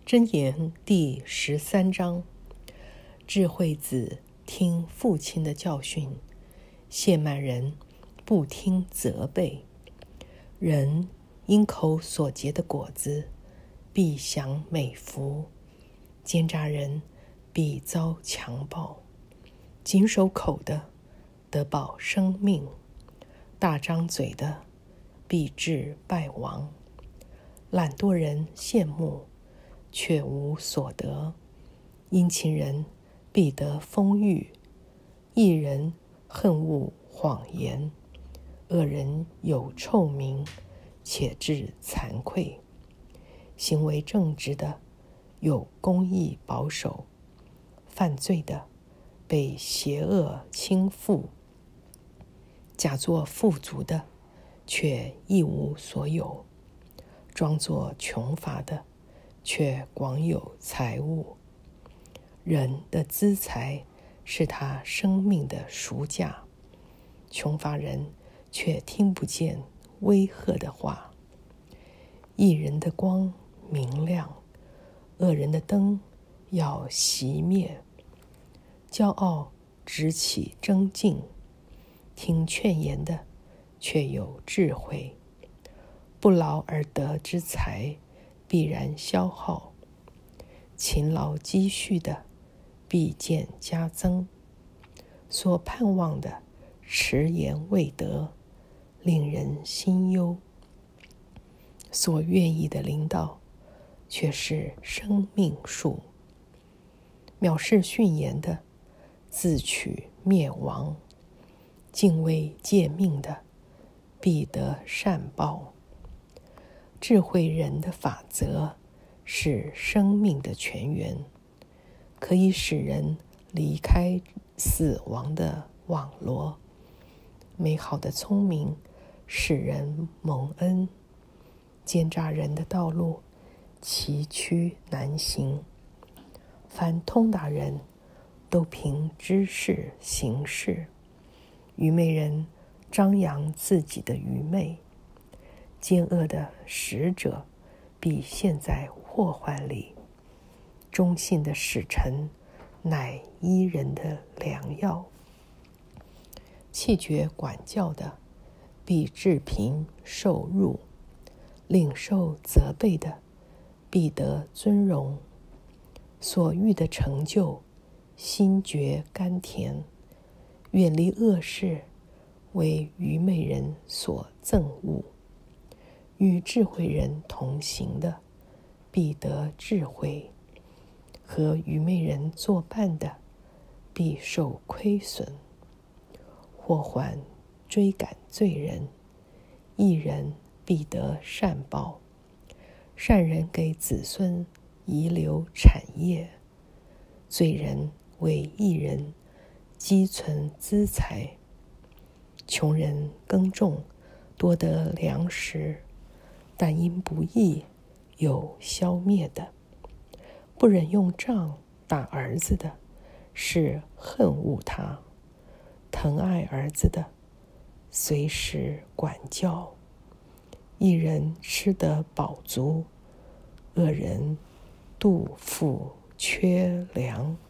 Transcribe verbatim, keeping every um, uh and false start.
箴言第十三章：智慧子听父亲的教训，亵慢人不听责备。人因口所结的果子，必享美福；奸诈人必遭强暴。谨守口的，得保生命；大张嘴的，必致败亡。懒惰人羡慕，却无所得；殷勤人必得丰裕。义人恨恶谎言，恶人有臭名，且致惭愧。行为正直的有公义保守，犯罪的被邪恶倾覆。假作富足的，却一无所有；装作穷乏的，却广有财物。人的资财是他生命的赎价，穷乏人却听不见威吓的话。义人的光明亮，恶人的灯要熄灭。骄傲直起争竞，听劝言的却有智慧。不劳而得之财，必然消耗；勤劳积蓄的，必见加增。所盼望的迟延未得，令人心忧；所愿意的领导，却是生命树。藐视训言的，自取灭亡；敬畏诫命的，必得善报。智慧人的法则是生命的泉源，可以使人离开死亡的网罗。美好的聪明使人蒙恩，奸诈人的道路崎岖难行。凡通达人都凭知识行事，愚昧人张扬自己的愚昧。奸恶的使者必陷在祸患里，忠信的使臣乃医人的良药。弃绝管教的，必致贫受辱；领受责备的，必得尊荣。所欲的成就，心觉甘甜；远离恶事，为愚昧人所憎恶。与智慧人同行的，必得智慧；和愚昧人作伴的，必受亏损。祸患追赶罪人，义人必得善报。善人给子孙遗留产业，罪人为义人积存资财。穷人耕种，多得粮食，但因不义有消灭的。不忍用杖打儿子的，是恨恶他；疼爱儿子的，随时管教。义人吃得饱足，恶人肚腹缺粮。